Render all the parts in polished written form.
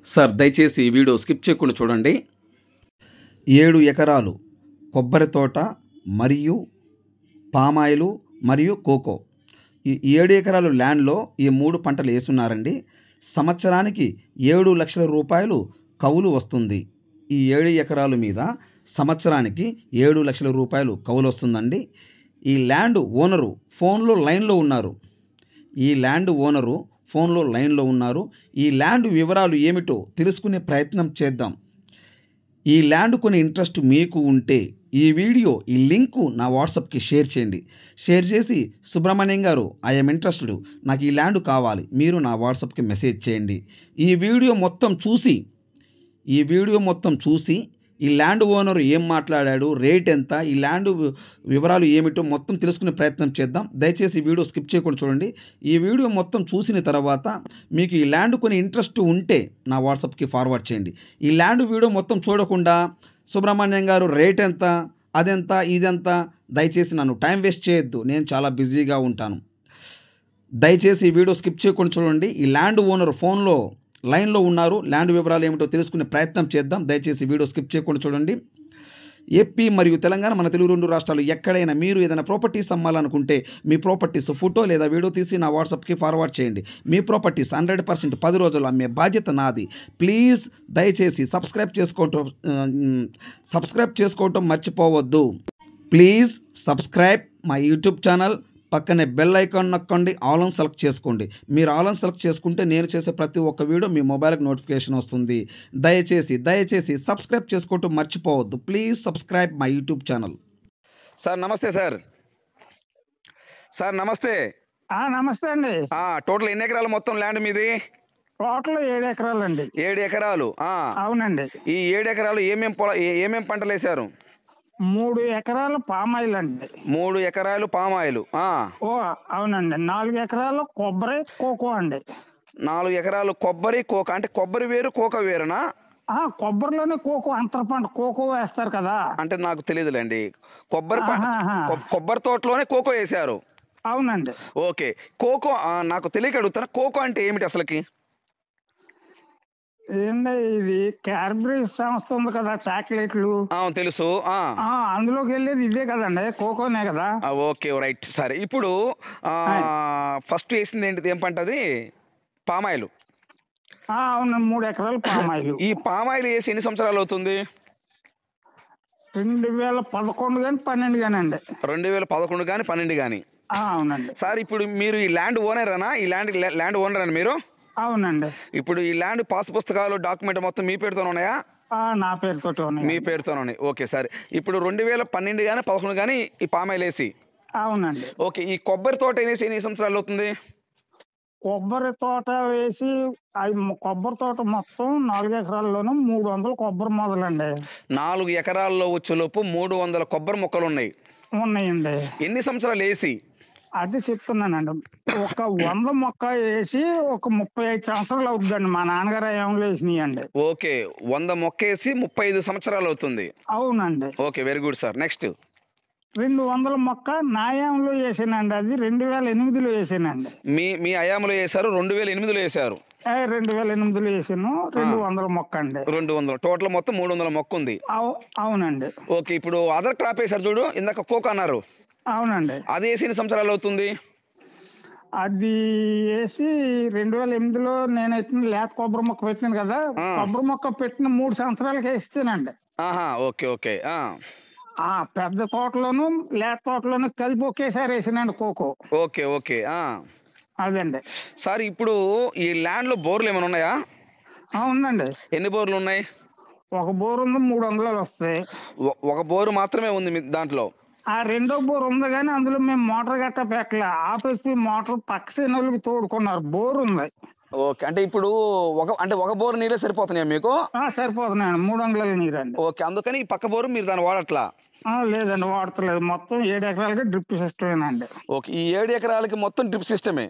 Sir దయచేసి ఈ video skip చేయకుండా చూడండి. 7 ఎకరాలు కొబ్బరి తోట మరియు పామాయిలు మరియు కోకో. ఈ 7 ఎకరాలు ల్యాండ్లో ఈ 3 పంటలు వేస్తున్నారండి. సంవత్సరానికి 7 లక్షల రూపాయలు కౌలు వస్తుంది. ఈ 7 ఎకరాల మీద సంవత్సరానికి 7 లక్షల రూపాయలు కౌలు వస్తుందండి. ఈ ల్యాండ్ ఓనరు ఫోన్లో లైన్లో ఉన్నారు. ఈ ల్యాండ్ వివరాలు ఏమిటో తెలుసుకునే ప్రయత్నం చేద్దాం. ఈ ల్యాండ్ కొని ఇంట్రెస్ట్ మీకు ఉంటే ఈ వీడియో ఈ లింకు నా వాట్సాప్కి షేర్ చేయండి. షేర్ చేసి సుబ్రహ్మణ్యం గారు ఐఎమ్ ఇంట్రెస్టెడ్, నాకు ఈ ల్యాండ్ కావాలి, మీరు నా వాట్సాప్కి మెసేజ్ చేయండి. ఈ వీడియో మొత్తం చూసి ఈ ల్యాండ్ ఓనర్ ఏం మాట్లాడాడు, రేట్ ఎంత, ఈ ల్యాండ్ వివరాలు ఏమిటో మొత్తం తెలుసుకునే ప్రయత్నం చేద్దాం. దయచేసి ఈ వీడియో స్కిప్ చేయకుండా చూడండి. ఈ వీడియో మొత్తం చూసిన తర్వాత మీకు ఈ ల్యాండ్ కొని ఇంట్రెస్ట్ ఉంటే నా వాట్సాప్కి ఫార్వర్డ్ చేయండి. ఈ ల్యాండ్ వీడియో మొత్తం చూడకుండా సుబ్రహ్మణ్యం గారు రేట్ ఎంత, అదెంత, ఇదెంత, దయచేసి నన్ను టైం వేస్ట్ చేయొద్దు, నేను చాలా బిజీగా ఉంటాను. దయచేసి ఈ వీడియో స్కిప్ చేయకుండా చూడండి. ఈ ల్యాండ్ ఓనర్ ఫోన్లో లైన్లో ఉన్నారు. ల్యాండ్ వివరాలు ఏమిటో తెలుసుకునే ప్రయత్నం చేద్దాం. దయచేసి వీడియో స్కిప్ చేయకుండా చూడండి. ఏపీ మరియు తెలంగాణ, మన తెలుగు 2 రాష్ట్రాలు ఎక్కడైనా మీరు ఏదైనా ప్రాపర్టీస్ అమ్మాలనుకుంటే మీ ప్రాపర్టీస్ ఫోటో లేదా వీడియో తీసి నా వాట్సాప్కి ఫార్వర్డ్ చేయండి. మీ ప్రాపర్టీస్ 100% 10 రోజులు అమ్మే బాధ్యత నాది. ప్లీజ్ దయచేసి సబ్స్క్రైబ్ చేసుకోవటం మర్చిపోవద్దు. Please subscribe my YouTube channel. పక్కనే బెల్ ఐకాన్ నొక్కండి, ఆల్ ఆన్ సెలెక్ట్ చేసుకోండి. మీరు ఆల్ ఆన్ సెలెక్ట్ చేసుకుంటే నేను చేసే ప్రతి ఒక్క వీడియో మీ మొబైల్కి నోటిఫికేషన్ వస్తుంది. దయచేసి సబ్స్క్రైబ్ చేసుకోవటం మర్చిపోవద్దు. Please subscribe my YouTube channel. Sir నమస్తే. సార్ నమస్తే. నమస్తే అండి. టోటల్ ఎన్ని ఎకరాలు మొత్తం ల్యాండ్ మీది? టోటల్ 7 ఎకరాలు అండి. 7 ఎకరాలు. అవునండి. ఈ 7 ఎకరాలు ఏమేం పంటలు వేశారు? 3 ఎకరాలు పామాయిల్ అండి. 3 ఎకరాలు పామాయిలు. అవునండి. 4 ఎకరాలు కొబ్బరి కోకో అండి. 4 ఎకరాలు కొబ్బరి కోక. అంటే కొబ్బరి వేరు కోక వేరునా? కొబ్బరిలోనే కోకో అంతర పంట కోకో వేస్తారు కదా. అంటే నాకు తెలియదులేండి. కొబ్బరి తోటలోనే కోకో వేశారు. అవునండి. ఓకే. కోకో నాకు తెలియక అడుగుతాను, కోకో అంటే ఏమిటి అసలుకి? ఏంటి ఇది క్యాడ్బరీ సంస్థ ఉంది కదా, చాక్లెట్లు. తెలుసు. అందులోకి వెళ్ళేది ఇదే కదండి, కోకోనే కదా. Okay, right. సరే, ఇప్పుడు ఫస్ట్ వేసింది ఏంటిది, ఏం పంట అది? పామాయిలు. అవును, 3 ఎకరాలు పామాయిలు. ఈ పామాయిలు వేసి ఎన్ని సంవత్సరాలు అవుతుంది? 2011 కానీ 12 కానీ అండి. 2011 కానీ 12 కానీ. అవునండి. సార్, ఇప్పుడు మీరు ఈ ల్యాండ్ ఓనరేనా? ఈ ల్యాండ్ ఓనరేనా మీరు? అవునండి. ఇప్పుడు ఈ ల్యాండ్ పాస్ పుస్తకాలు డాక్యుమెంట్ మొత్తం మీ పేరుతోనే ఉన్నాయా? నా పేరుతో ఉన్నాయి. మీ పేరుతోనే ఉన్నాయి. ఓకే, సరే. ఇప్పుడు 2012 కానీ 11 కానీ ఈ పామాయిల్ వేసి. అవునండి. ఓకే. ఈ కొబ్బరి తోట వేసి ఎన్ని సంవత్సరాలు అవుతుంది? కొబ్బరి తోట వేసి కొబ్బరి తోట మొత్తం 4 ఎకరాల్లోనూ 300 కొబ్బరి మొదలండి. 4 ఎకరాల్లో వచ్చేలోపు 300 కొబ్బరి మొక్కలు ఉన్నాయండి. ఎన్ని సంవత్సరాలు వేసి? అది చెప్తున్నానండి. ఒక 100 మొక్క వేసి ఒక 35 సంవత్సరాలు అవుతుందండి. మా నాన్నగారు ఏమో వేసినాయండి. ఓకే, 100 మొక్క వేసి 35 సంవత్సరాలు అవుతుంది. అవునండి. Okay, very good sir. Next 200 మొక్క నాయాంలో వేసానండి. అది 2008లో వేసానండి. మీ అయాములో వేసారు? 2008లో వేసారు? 2008లో వేసాను. 200 మొక్క అండి. 200 టోటల్ మొత్తం 300 మొక్క ఉంది. అవునండి. ఓకే, ఇప్పుడు అదర్ క్రాప్ వేసారు చూడు, ఇందాక కోక్ అన్నారు. అవునండి. అది వేసి ఎన్ని సంవత్సరాలు అవుతుంది? అది వేసి 2008లో నేనైతే లేత కొబ్బరి మొక్క పెట్టినాను కదా. కొబ్బరి మొక్క పెట్టిన 3 సంవత్సరాలకి వేస్తానండి. ఓకే. పెద్ద తోటలోను లేత తోటలోను కలిపి ఒకేసారి వేసానండి కోకో. ఓకే. అదండి. సార్, ఇప్పుడు ఈ ల్యాండ్ లో బోర్లు ఏమైనా ఉన్నాయా? ఉందండి. ఎన్ని బోర్లు ఉన్నాయి? ఒక బోర్ ఉంది, 300 వస్తాయి. ఒక బోరు మాత్రమే ఉంది మీ దాంట్లో? రెండో బోర్ ఉంది కానీ అందులో మేము మోటార్ గట్ట పెట్టలే. ఆపేసి మోటార్ పక్క సేనోళ్ళకి తోడుకున్నారు. బోర్ ఉంది. ఓకే, అంటే ఇప్పుడు ఒక బోర్ నీరే సరిపోతున్నాయా మీకు? సరిపోతున్నాయండి. 300 నీరు అండి. ఓకే, అందుకని ఈ పక్క బోరు మీరు దాన్ని వాడట్లా? లేదండి, వాడతలేదు. మొత్తం 7 ఎకరాలకి డ్రిప్ సిస్టమేనండి. ఓకే, ఈ 7 ఎకరాలకి మొత్తం డ్రిప్ సిస్టమే.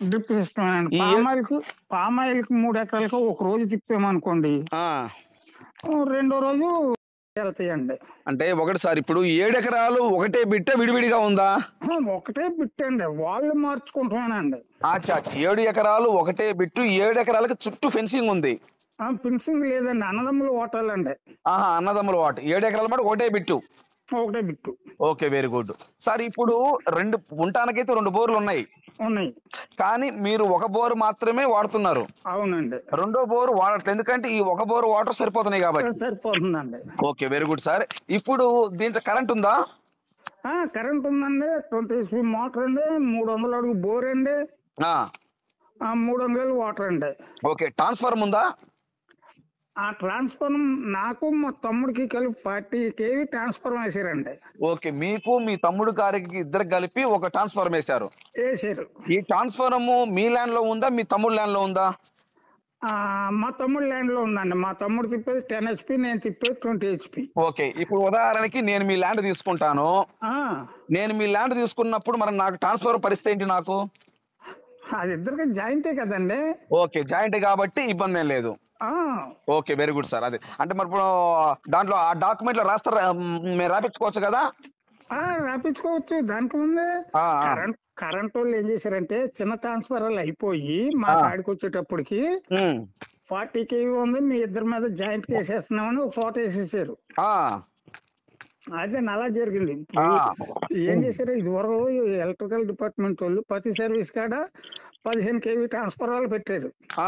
పామాయిల్కి 3 ఎకరాలకి ఒక రోజు తిప్పామనుకోండి, రెండో రోజు వెళ్తాయండి. అంటే ఒకటి సార్, ఇప్పుడు 7 ఎకరాలు ఒకటే బిట్ట విడివిడిగా ఉందా? ఒకటే బిట్ అండి, వాళ్ళు మార్చుకుంటున్నానండి. 7 ఎకరాలు ఒకటే బిట్టు, 7 ఎకరాలకి చుట్టూ ఫెన్సింగ్ ఉంది. ఫినిషింగ్ లేదండి, అన్నదమ్ములు ఓటాలండి. ఆహా, అన్నదమ్ముల వాట 7 ఎకరాల మాట ఒకటే బిట్టు. ఒకటే bit okay, very good. Sir ఇప్పుడు ఉండటానికైతే 2 బోర్లు ఉన్నాయి, ఉన్నాయి. కానీ మీరు ఒక బోరు మాత్రమే వాడుతున్నారు. అవునండి, రెండో బోరు వాడట్లేదు, ఎందుకంటే ఈ ఒక బోరు వాటర్ సరిపోతున్నాయి కాబట్టి. సరిపోతుందండి. Okay, very good sir. ఇప్పుడు దీంట్లో కరెంట్ ఉందా? కరెంట్ ఉందండి. 20 HP మోటార్ అండి, 300 అడుగు బోర్ అండి, ఆ, 300 వాటర్ అండి. ఓకే, ట్రాన్స్ఫార్మర్ ఉందా? ఆ ట్రాన్స్ఫార్మర్ నాకు మా తమ్ముడికి కలిపి 40 kV ట్రాన్స్ఫార్మర్ వేసారండి. ఓకే, మీకు మీ తమ్ముడు గారికి ఇద్దరు కలిపి ఒక ట్రాన్స్ఫార్మర్ వేశారు. వేసారు. ఈ ట్రాన్స్ఫార్మర్ మీ ల్యాండ్ లో ఉందా, మీ తమ్ముడు ల్యాండ్ లో ఉందా? మా తమ్ముడు ల్యాండ్ లో ఉందండి. మా తమ్ముడు తిప్పేది 10 HP, నేను తిప్పేది 20 HP. ఓకే, ఇప్పుడు ఉదాహరణకి నేను మీ ల్యాండ్ తీసుకుంటాను. నేను మీ ల్యాండ్ తీసుకున్నప్పుడు మరి నాకు ట్రాన్స్ఫార్మర్ పరిస్థితి ఏంటి నాకు? అది ఇద్దరికి జాయింటే కదండి. ఓకే, జాయింట్ కాబట్టి ఇబ్బంది ఏం లేదు. Okay, very good sir. అదే అంటే మరి ఇప్పుడు దాంట్లో ఆ డాక్యుమెంట్ లో రాస్తారా, మేము రాపించుకోవచ్చు కదా? రాపించుకోవచ్చు, దానికి ముందే. కరెంట్ వాళ్ళు ఏం చేశారంటే చిన్న ట్రాన్స్ఫార్మర్లు అయిపోయి మా కాడికి వచ్చేటప్పటికి 40 kV ఉంది, మీ ఇద్దరి మీద జాయింట్ వేసేస్తున్నామని ఒక చోట వేసేసారు. అదే అలా జరిగింది. ఏం చేశారు, ఇది వరకు ఎలక్ట్రికల్ డిపార్ట్మెంట్ వాళ్ళు ప్రతి సర్వీస్ కాడ 15 kV ట్రాన్స్ఫార్మర్లు పెట్టారు.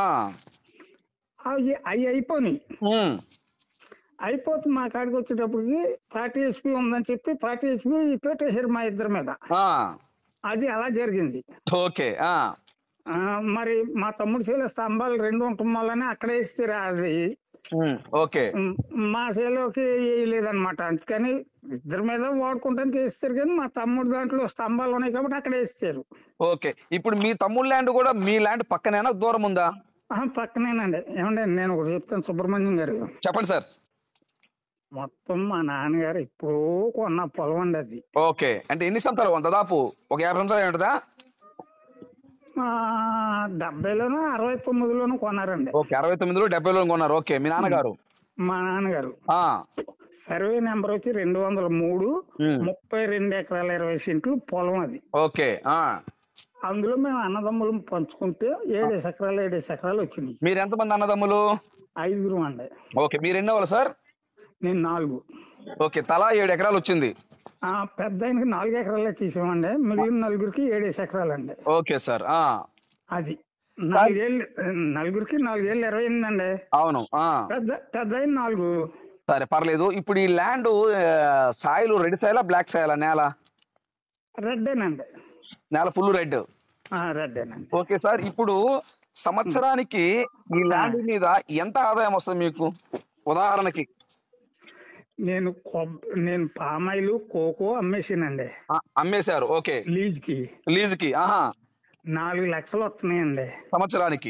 అవి అయిపోయినాయి. అయిపోతుంది, మా కాడికి వచ్చేటప్పటికి 40 HP ఉందని చెప్పి 40 HP పెట్టేశారు మా ఇద్దరి మీద. అది అలా జరిగింది. ఓకే, మరి మా తమ్ముడు చేలో స్తంభాలు 2 ఉండటం వల్లనే అక్కడే ఇస్తారు. అది ఓకే, మా చేలోకి వేయలేదన్నమాట. అందుకని ఇద్దరి మీద వాడుకోవడానికి వేస్తారు, కానీ మా తమ్ముడు దాంట్లో స్తంభాలు ఉన్నాయి కాబట్టి అక్కడ వేస్తారు. ఓకే, ఇప్పుడు మీ తమ్ముడు ల్యాండ్ కూడా మీ ల్యాండ్ పక్కనేనా, దూరం ఉందా? పక్కనేనండి. ఏమండి నేను ఒకటి చెప్తాను, సుబ్రహ్మణ్యం గారు. చెప్పండి సార్. మొత్తం మా నాన్నగారు ఇప్పుడు కొన్న పొలం అండి అది. ఓకే, అంటే ఎన్ని సంవత్సరాలు? దాదాపు ఒక 50 సంవత్సరాలు ఉంటుందా? 70లోనూ 69లోనూ కొన్నారండి. ఓకే, 69లో 70లో కొన్నారు. ఓకే, మీ నాన్నగారు? మా నాన్నగారు. సర్వే నెంబర్ వచ్చి 203, 32 ఎకరాల 20 సెంట్లు పొలం అది. ఓకే, అందులో మేము అన్నదమ్ములు పంచుకుంటే 7 ఎకరాలు వచ్చినాయి. మీరు ఎంతమంది అన్నదమ్ములు? 5 అండి. ఓకే, మీరు ఎన్ని వాళ్ళు సార్? నేను 4. ఓకే, తలా 7 ఎకరాలు వచ్చింది. పెద్ద ఆయనకి 4 ఎకరాలే తీసామండి, మిగిలిన 4కి 7 ఎకరాలండి. Okay sir. అది 4 ఏళ్ళు, 4కి 4 ఏళ్ళు 28 అండి. అవును. పెద్ద ఆయన 4. సరే, పర్లేదు. ఇప్పుడు ఈ ల్యాండ్ సాయిల్ రెడ్ సాయిలా, బ్లాక్ సాయిలా నేల? రెడ్డేనండి. నేల ఫుల్ రెడ్. రెడ్డేనండి. ఓకే సార్, ఇప్పుడు సంవత్సరానికి ఈ ల్యాండ్ మీద ఎంత ఆదాయం వస్తుంది మీకు? ఉదాహరణకి నేను పామాయిల్, కోకో అమ్మేసానండి. అమ్మేశారు. ఓకే, లీజ్కి 4 లక్షలు వస్తున్నాయండి సంవత్సరానికి.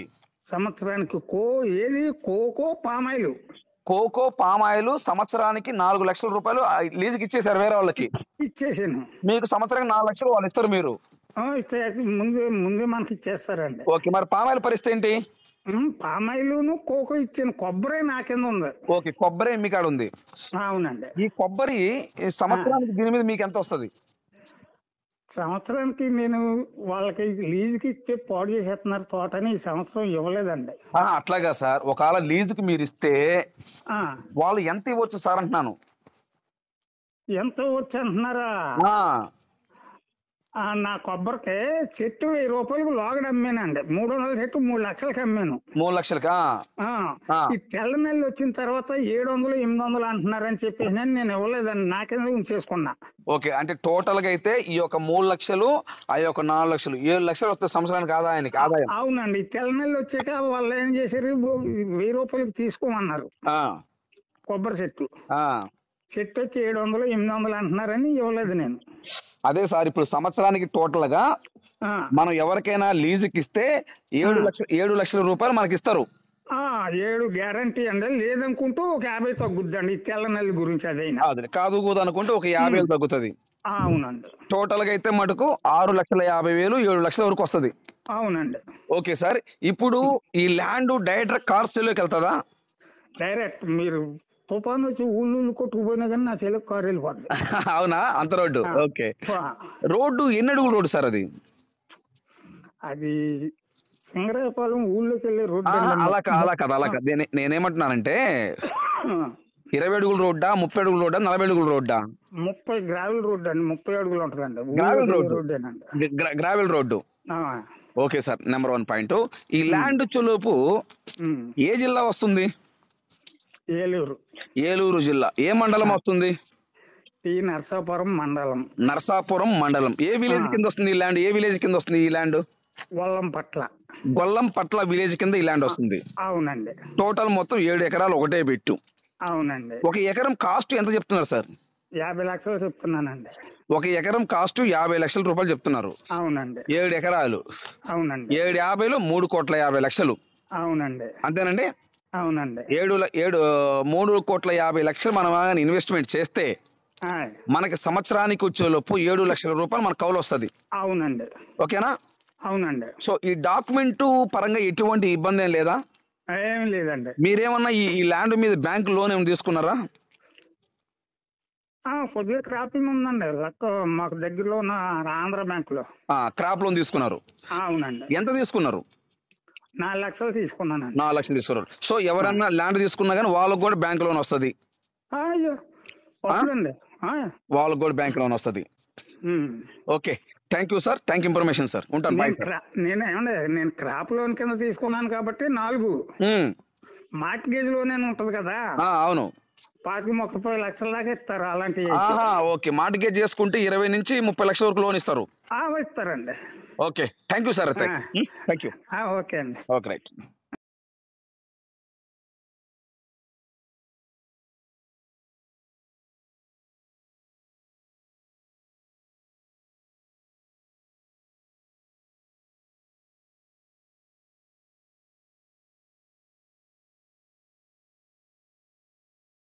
Cocoa palm oil. కోకో పామాయిల్ సంవత్సరానికి 4 లక్షల రూపాయలు లీజుకి ఇచ్చేసారు వేరే వాళ్ళకి. ఇచ్చేసాను. మీకు సంవత్సరానికి 4 లక్షలు వాళ్ళు ఇస్తారు, మీరు ముందే మనకి ఇచ్చేస్తారండి. ఓకే, మరి పామాయిల్ పరిస్థితి ఏంటి? పామాయిల్ కోకో ఇచ్చాను, కొబ్బరి నా కింద ఉంది. ఓకే, కొబ్బరి మీ కాడ ఉంది. అవునండి. ఈ కొబ్బరి సంవత్సరానికి దీని మీద మీకు ఎంత వస్తుంది? సంవత్సరానికి నేను వాళ్ళకి లీజుకి ఇస్తే పాడు చేసేస్తున్నారు తోటని ఈ సంవత్సరం ఇవ్వలేదండి. అట్లాగా సార్, ఒకవేళ లీజుకి మీరు ఇస్తే వాళ్ళు ఎంత ఇవ్వచ్చు సార్ అంటున్నాను? ఎంత ఇవ్వచ్చు అంటున్నారా? నా కొబ్బరికి చెట్టు 1000 రూపాయలకు లోగడ అమ్మానండి. 300 చెట్టు 3 లక్షలకి అమ్మాను. 3 లక్షలకా? ఈ తెల్ల నెలలు వచ్చిన తర్వాత 700, 800 అంటున్నారని చెప్పేసి నేను ఇవ్వలేదండి, నాకేదో ఉంచేసుకున్నా. ఓకే, అంటే టోటల్ గా అయితే ఈ యొక్క 3 లక్షలు, ఆ యొక్క 4 లక్షలు, 7 లక్షలు వస్తే సంవత్సరానికి ఆదాయం. అవునండి. తెల్ల నెలలు వచ్చాక వాళ్ళు ఏం చేశారు, 1000 రూపాయలకి తీసుకోమన్నారు. కొబ్బరి చెట్టు వచ్చి 700, 800 అంటున్నారని ఇవ్వలేదు నేను. అదే సార్, ఇప్పుడు సంవత్సరానికి టోటల్ గా మనం ఎవరికైనా లీజుకి ఇస్తే 7 లక్షల రూపాయలు మనకి ఇస్తారు. 7 గ్యారంటీ అండి. లేదనుకుంటూ ఒక 50 తగ్గుద్దండి ఈ తెల్ల నెల గురించి. అదే కాదు అనుకుంటే ఒక 50,000 తగ్గుతుంది. అవునండి. టోటల్ గా అయితే మటుకు 6,50,000, 7 లక్షల వరకు వస్తుంది. అవునండి. ఓకే సార్, ఇప్పుడు ఈ ల్యాండ్ డైరెక్ట్ కార్ సేల్లోకి వెళ్తుందా? డైరెక్ట్ మీరు తుఫాను వచ్చి ఊళ్ళు కొట్టుకుపోయినా కానీ నా చెల్లికి కారు వెళ్ళిపోద్ది. అవునా, అంత రోడ్డు? ఓకే, రోడ్డు ఎన్ని అడుగులు రోడ్డు సార్ అది? అది సింగరాయపాలెం ఊళ్ళోకి వెళ్ళే రోడ్డు అలా కాదు నేనేమంటున్నానంటే 20 అడుగుల రోడ్డా, 30 అడుగుల రోడ్డా, 40 అడుగుల రోడ్డా? 30 గ్రావెల్ రోడ్డు అండి, 30 అడుగులు ఉంటదండి. Gravel road. Okay sir, number 1 point. ఈ ల్యాండ్ చొలుపు ఏ జిల్లా వస్తుంది? ఏలూరు జిల్లా. ఏ మండలం వస్తుంది? నరసాపురం మండలం. ఏ విలేజ్ కింద వస్తుంది ఈ ల్యాండ్? ఈ ల్యాండ్ గొల్లంపట్ల విలేజ్ కింద ఈ ల్యాండ్ వస్తుంది. అవునండి. టోటల్ మొత్తం 7 ఎకరాలు ఒకటే పెట్టు. అవునండి. 1 ఎకరం కాస్ట్ ఎంత చెప్తున్నారు సార్? 50 లక్షలు చెప్తున్నానండి. 1 ఎకరం కాస్ట్ 50 లక్షల రూపాయలు చెప్తున్నారు. అవునండి. 7 ఎకరాలు. అవునండి. 750 3,50,00,000. అవునండి. అంతేనండి. అవునండి. 3,50,00,000 మనం ఇన్వెస్ట్మెంట్ చేస్తే మనకి సంవత్సరానికి వచ్చేలోపు 7 లక్షల రూపాయలు మన కౌలు వస్తుంది. అవునండి. ఓకేనా? అవునండి. సో ఈ డాక్యుమెంట్ పరంగా ఎటువంటి ఇబ్బంది ఏం లేదా? ఏమి లేదండి. మీరేమన్నా ఈ ల్యాండ్ మీద బ్యాంక్ లోన్ ఏమైనా తీసుకున్నారా? కొద్దిగా క్రాపింగ్ ఉందండి. మాకు దగ్గరలో ఉన్న ఆంధ్ర బ్యాంక్ లో క్రాప్ లోన్ తీసుకున్నారు. అవునండి. ఎంత తీసుకున్నారు? 4 లక్షలు తీసుకున్నానండి. 4 లక్షలు తీసుకున్నారు. సో ఎవరన్నా ల్యాండ్ తీసుకున్నా కానీ వాళ్ళకు కూడా బ్యాంక్ లోన్ వస్తుంది. వాళ్ళకు కూడా బ్యాంక్ లోన్ వస్తుంది. Okay, thank you sir. Thank you information sir. ఉంటాను. నేను క్రాప్ లోన్ కింద తీసుకున్నాను కాబట్టి 4 మార్ట్గేజ్ లోనే ఉంటది కదా. అవును. 25-30 లక్షల దాకా ఇస్తారు అలాంటివి. ఓకే, మార్ట్గేజ్ చేసుకుంటే 20 నుంచి 30 లక్షల వరకు లోన్ ఇస్తారు. ఇస్తారండి. Okay, thank you sir. Thank you. Okay అండి. Okay, right.